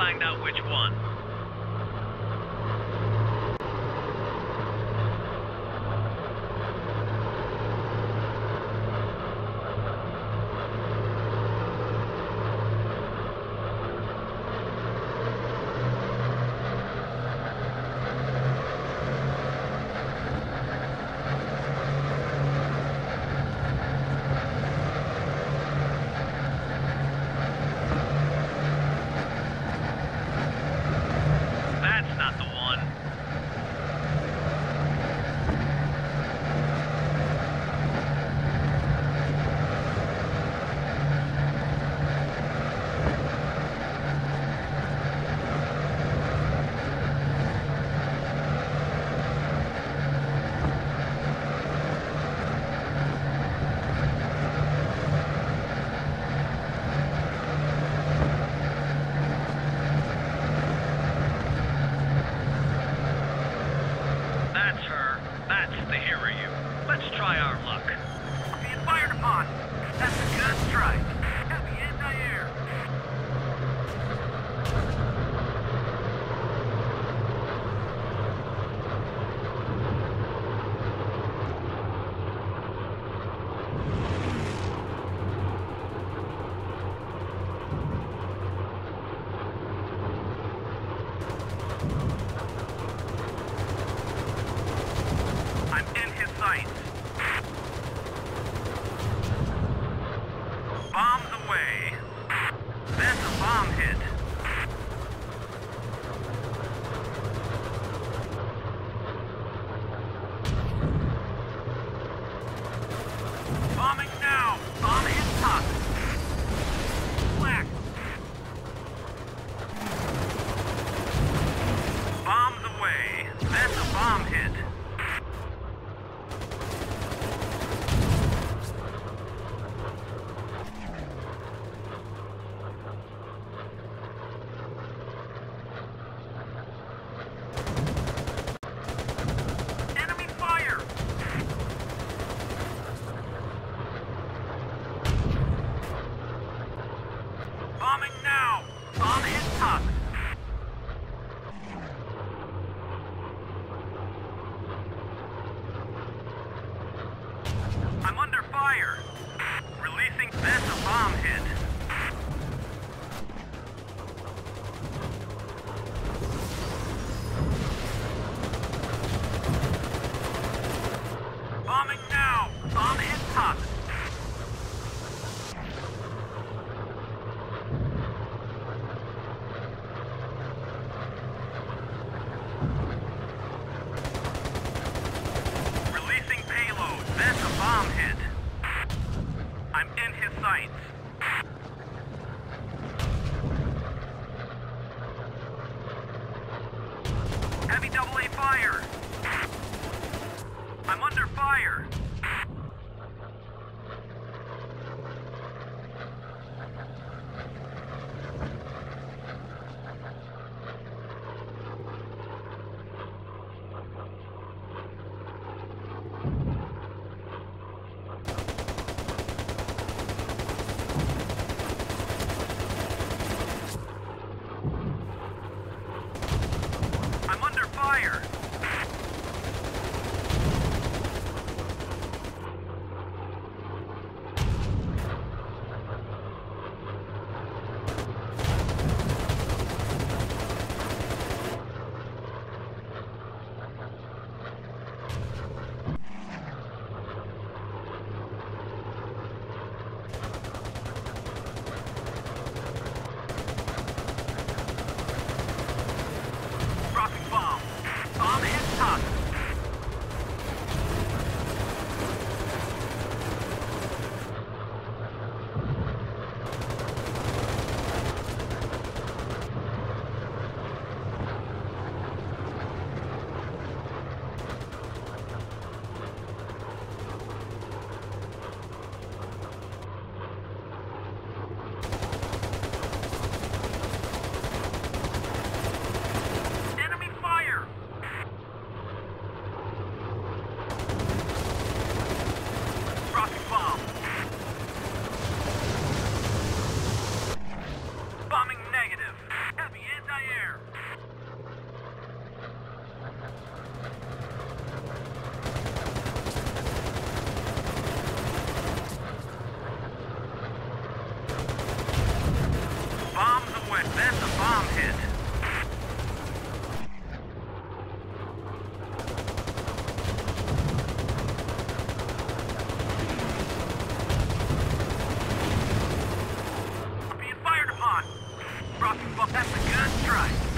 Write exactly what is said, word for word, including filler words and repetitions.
find out which one. That's the Hiryu. Let's try our luck. Being fired upon. That's a good strike. Heavy anti-air. Bombs away. That's a bomb hit. Bombing now. Bomb hit top. Black. Bombs away. That's a bomb hit. Bombing now! Bomb hit top! I'm under fire! Releasing that's a bomb hit. Bombing now! Bomb hit top! That's a bomb hit. I'm in his sights. Heavy double A fire. I'm under fire. I'm under fire! That's a good strike.